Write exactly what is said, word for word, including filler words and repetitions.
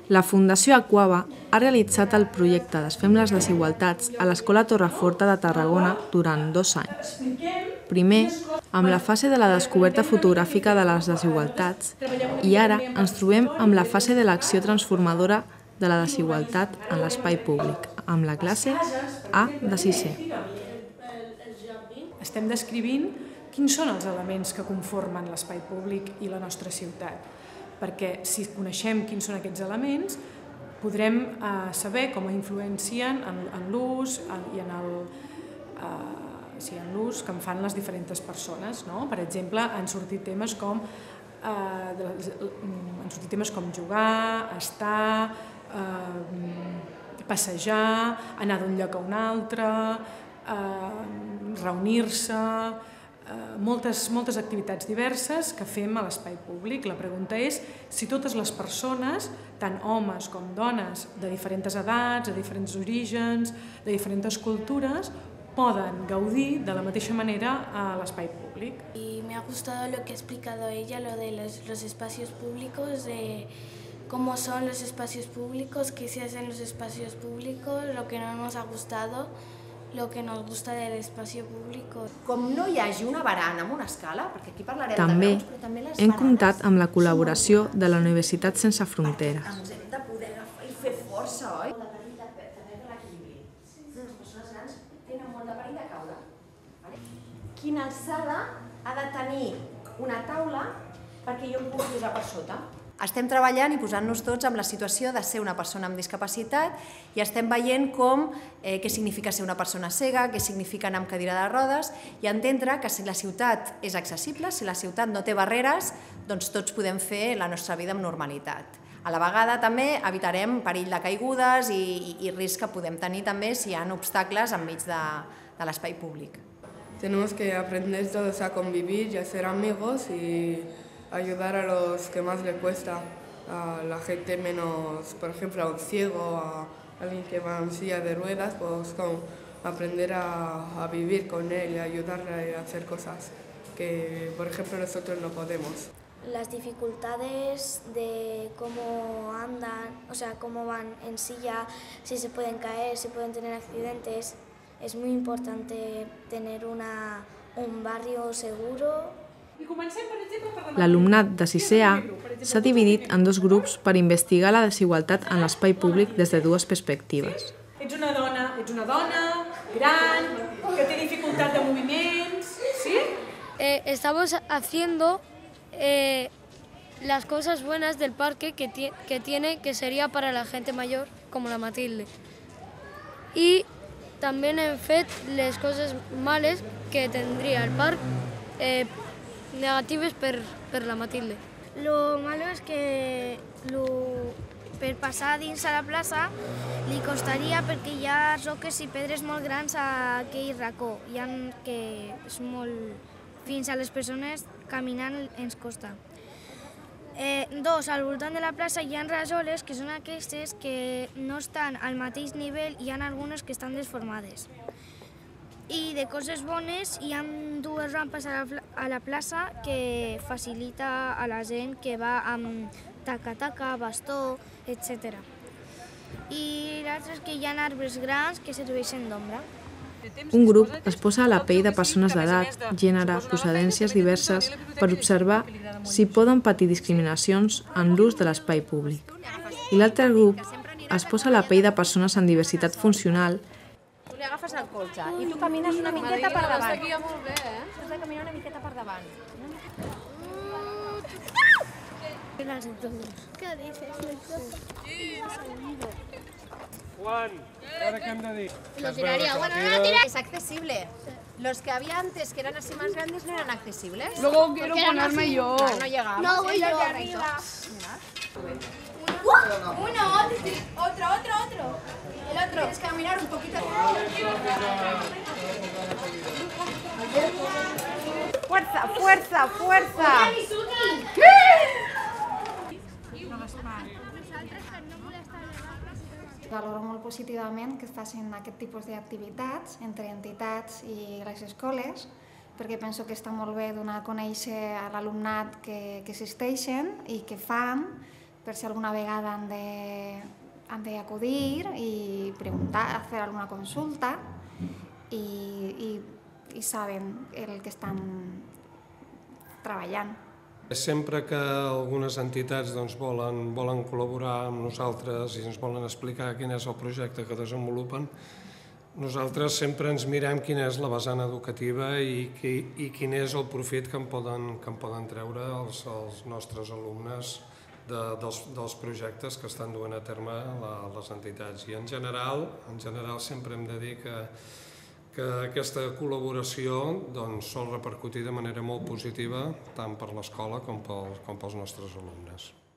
La Fundació Aquaba ha realitzat el projecte Desfem les desigualtats a l'Escola Torreforta de Tarragona durant dos anys. Primer, amb la fase de la descoberta fotogràfica de les desigualtats i ara ens trobem amb la fase de l'acció transformadora de la desigualtat en l'espai públic, amb la classe A de sisè. Estem descrivint quins són els elements que conformen l'espai públic i la nostra ciutat, perquè si coneixem quins són aquests elements podrem eh, saber com influencien en, en l'ús i en el, eh, sí, en l'ús que en fan les diferents persones. No? Per exemple, han sortit temes com eh, de les, han sortit temes com jugar, estar, eh, passejar, anar d'un lloc a un altre, eh, reunir-se, Moltes, moltes activitats diverses que fem a l'espai públic. La pregunta és si totes les persones, tant homes com dones, de diferents edats, de diferents orígens, de diferents cultures, poden gaudir de la mateixa manera a l'espai públic. Y me ha gustado lo que ha explicado ella, lo de los, los espacios públicos, de cómo son los espacios públicos, qué se hace en los espacios públicos, lo que no nos ha gustado, lo que nos gusta del espacio público. Com no hi hagi una barana amb una escala, perquè aquí parlarem també, de veus, però també les hem baranes comptat amb la col·laboració de la Universitat Sense Fronteres. Ens hem de poder agafar i fer força, oi? La petita també per l'equilibri. Les persones grans tenen molt de perill de caure. Quina alçada ha de tenir una taula perquè jo em pugui posar per sota? Estem treballant i posant-nos tots en la situació de ser una persona amb discapacitat i estem veient com, eh, què significa ser una persona cega, què significa anar amb cadira de rodes i entendre que si la ciutat és accessible, si la ciutat no té barreres, doncs tots podem fer la nostra vida amb normalitat. A la vegada també evitarem perill de caigudes i, i, i risc que podem tenir també si hi ha obstacles enmig de, de l'espai públic. Tenemos que aprender todos a convivir y a ser amigos y ayudar a los que más le cuesta, a la gente menos, por ejemplo, a un ciego, a alguien que va en silla de ruedas, pues con aprender a, a vivir con él y ayudarle a hacer cosas que, por ejemplo, nosotros no podemos. Las dificultades de cómo andan, o sea, cómo van en silla, si se pueden caer, si pueden tener accidentes. Es muy importante tener una, un barrio seguro. L'alumnat de sisè A s'ha dividit en dos grups per investigar la desigualtat en l'espai públic des de dues perspectives. Ets una dona, ets una dona, gran, que té dificultat de moviments, sí? Eh, estamos haciendo eh, las cosas buenas del parque que, que tiene, que sería para la gente mayor, como la Matilde. Y también hem fet les coses males que tendría el parc, eh, negatives per, per la Matilde. Lo malo es que lo, per passar dins a la plaça li costaria perquè hi ha roques i pedres molt grans a aquell racó. Hi ha que és molt... Fins a les persones caminant ens costa. Eh, dos, al voltant de la plaça hi ha rajoles que són aquestes que no estan al mateix nivell i hi ha algunes que estan desformades. I de coses bones hi ha dues rampes a la, a la plaça que facilita a la gent que va amb taca-taca, bastó, etcètera. I l'altre és que hi ha arbres grans que serveixen d'ombra. Un grup es posa a la pell de persones d'edat, gènere, procedències diverses per observar si poden patir discriminacions en l'ús de l'espai públic. I l'altre grup es posa a la pell de persones amb diversitat funcional. Tu li agafes el colze i tu camines una miqueta per davant. Aquí molt bé, eh? Has de caminar una miqueta per davant. ¿Qué dices? Juan, ¿ahora qué anda de...? Lo tiraría, bueno, no lo tira. Es accesible. Los que había antes, que eran así más grandes, no eran accesibles. Luego quiero ponerme yo. Claro, no llegamos. No, voy yo. Uno, otro, otro, otro. El otro. Tienes que caminar un poquito. Fuerza, fuerza, fuerza. Valoro molt positivament que es facin aquest tipus d'activitats entre entitats i les escoles, perquè penso que està molt bé donar a conèixer a l'alumnat que, que existeixen i que fan per si alguna vegada han de, han de acudir y preguntar, hacer alguna consulta y, y, y saben el que estan treballant. Sempre que algunes entitats doncs, volen, volen col·laborar amb nosaltres i ens volen explicar quin és el projecte que desenvolupen, nosaltres sempre ens mirem quina és la vessant educativa i, qui, i quin és el profit que en poden, que en poden treure els, els nostres alumnes de, dels, dels projectes que estan duent a terme la, les entitats. I en general, en general sempre hem de dir que, que aquesta col·laboració doncs, sol repercutir de manera molt positiva tant per l'escola com, pel, com pels nostres alumnes.